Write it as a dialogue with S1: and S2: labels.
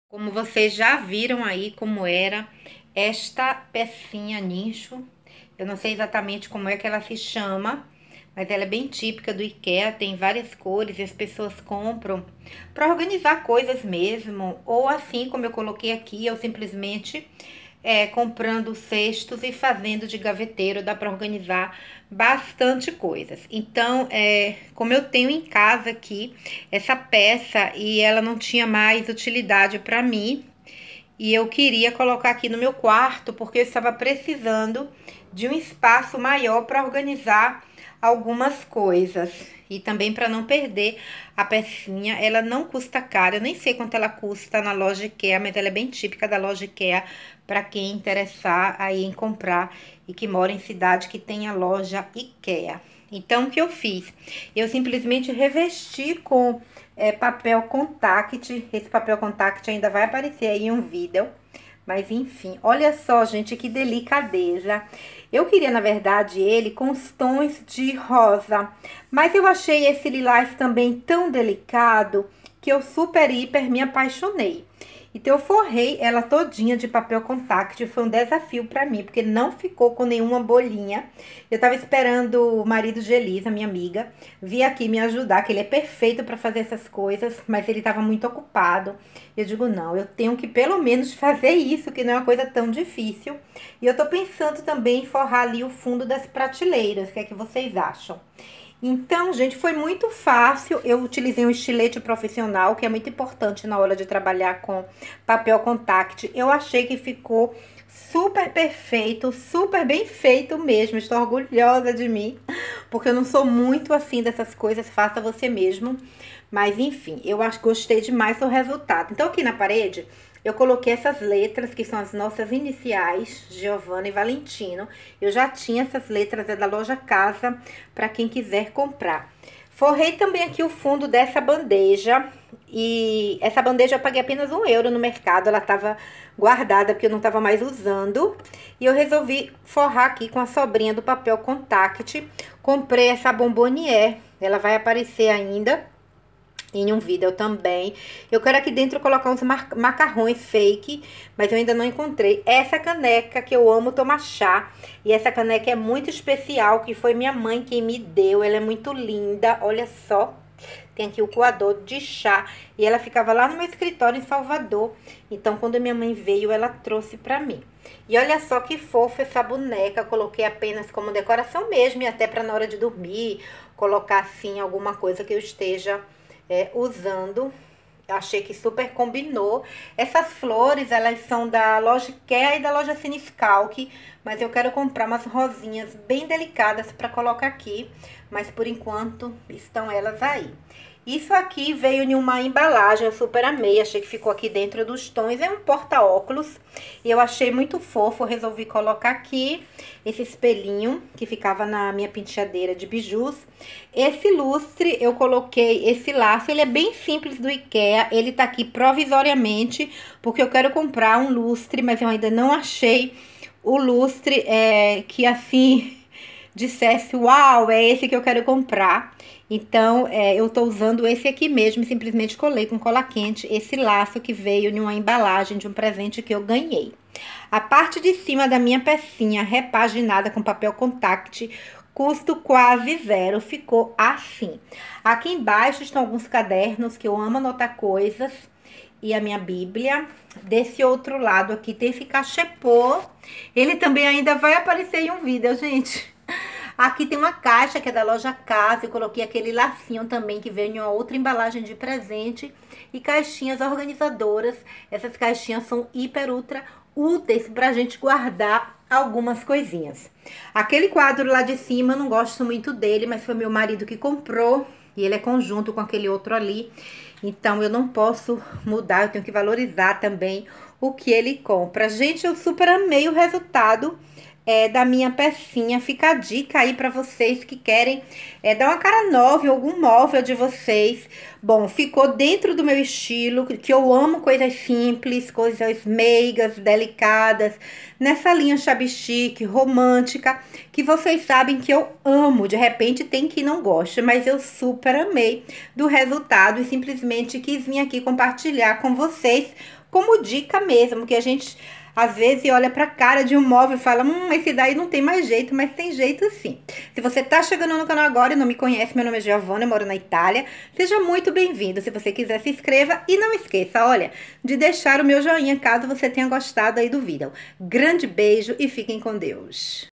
S1: Como vocês já viram aí como era esta pecinha nicho. Eu não sei exatamente como é que ela se chama, mas ela é bem típica do IKEA, tem várias cores e as pessoas compram para organizar coisas mesmo, ou assim como eu coloquei aqui, eu simplesmente comprando cestos e fazendo de gaveteiro, dá para organizar bastante coisas. Então, como eu tenho em casa aqui essa peça e ela não tinha mais utilidade para mim, e eu queria colocar aqui no meu quarto porque eu estava precisando de um espaço maior para organizar algumas coisas e também para não perder a pecinha. Ela não custa cara, eu nem sei quanto ela custa na loja IKEA, mas ela é bem típica da loja IKEA para quem interessar aí em comprar e que mora em cidade que tenha loja IKEA. Então, o que eu fiz? Eu simplesmente revesti com papel contact. Esse papel contact ainda vai aparecer aí em um vídeo. Mas enfim, olha só, gente, que delicadeza. Eu queria, na verdade, ele com os tons de rosa. Mas eu achei esse lilás também tão delicado que eu super, hiper me apaixonei. Então, eu forrei ela todinha de papel contact. Foi um desafio pra mim, porque não ficou com nenhuma bolinha. Eu tava esperando o marido de Elisa, minha amiga, vir aqui me ajudar, que ele é perfeito pra fazer essas coisas, mas ele tava muito ocupado. Eu digo, não, eu tenho que pelo menos fazer isso, que não é uma coisa tão difícil. E eu tô pensando também em forrar ali o fundo das prateleiras. O que é que vocês acham? Então, gente, foi muito fácil. Eu utilizei um estilete profissional, que é muito importante na hora de trabalhar com papel contact. Eu achei que ficou super perfeito, super bem feito mesmo. Estou orgulhosa de mim, porque eu não sou muito assim dessas coisas, faça você mesmo. Mas enfim, eu acho que gostei demais do resultado. Então, aqui na parede, eu coloquei essas letras, que são as nossas iniciais, Giovana e Valentino. Eu já tinha essas letras, é da loja Casa, para quem quiser comprar. Forrei também aqui o fundo dessa bandeja. E essa bandeja eu paguei apenas €1 no mercado. Ela estava guardada porque eu não estava mais usando. E eu resolvi forrar aqui com a sobrinha do papel contact. Comprei essa bombonier. Ela vai aparecer ainda em um vídeo também. Eu quero aqui dentro colocar uns macarrões fake, mas eu ainda não encontrei. Essa caneca que eu amo tomar chá. E essa caneca é muito especial, que foi minha mãe quem me deu. Ela é muito linda, olha só. Tem aqui o coador de chá. E ela ficava lá no meu escritório em Salvador. Então, quando minha mãe veio, ela trouxe pra mim. E olha só que fofa essa boneca. Coloquei apenas como decoração mesmo. E até pra na hora de dormir, colocar assim alguma coisa que eu esteja usando. Eu achei que super combinou. Essas flores, elas são da loja IKEA e da loja Cinescalc, mas eu quero comprar umas rosinhas bem delicadas para colocar aqui, mas por enquanto estão elas aí. Isso aqui veio em uma embalagem, eu super amei, achei que ficou aqui dentro dos tons, é um porta-óculos, e eu achei muito fofo, eu resolvi colocar aqui esse espelhinho que ficava na minha penteadeira de bijus. Esse lustre, eu coloquei esse laço, ele é bem simples do IKEA, ele tá aqui provisoriamente, porque eu quero comprar um lustre, mas eu ainda não achei o lustre que assim dissesse, uau, é esse que eu quero comprar. Então, eu tô usando esse aqui mesmo, simplesmente colei com cola quente esse laço que veio em uma embalagem de um presente que eu ganhei. A parte de cima da minha pecinha repaginada com papel contact, custo quase zero, ficou assim. Aqui embaixo estão alguns cadernos que eu amo anotar coisas e a minha bíblia. Desse outro lado aqui tem esse cachepô, ele também ainda vai aparecer em um vídeo, gente. Aqui tem uma caixa que é da loja Casa. Eu coloquei aquele lacinho também que veio em uma outra embalagem de presente. E caixinhas organizadoras. Essas caixinhas são hiper ultra úteis pra gente guardar algumas coisinhas. Aquele quadro lá de cima, eu não gosto muito dele, mas foi meu marido que comprou. E ele é conjunto com aquele outro ali. Então eu não posso mudar, eu tenho que valorizar também o que ele compra. Gente, eu super amei o resultado da minha pecinha. Fica a dica aí para vocês que querem dar uma cara nova em algum móvel de vocês. Bom, ficou dentro do meu estilo, que eu amo coisas simples, coisas meigas, delicadas, nessa linha shabby chic, romântica, que vocês sabem que eu amo. De repente tem quem não goste, mas eu super amei do resultado e simplesmente quis vir aqui compartilhar com vocês como dica mesmo, que a gente às vezes olha pra cara de um móvel e fala, esse daí não tem mais jeito, mas tem jeito sim. Se você tá chegando no canal agora e não me conhece, meu nome é Giovana, eu moro na Itália, seja muito bem-vindo. Se você quiser, se inscreva e não esqueça, olha, de deixar o meu joinha caso você tenha gostado aí do vídeo. Grande beijo e fiquem com Deus.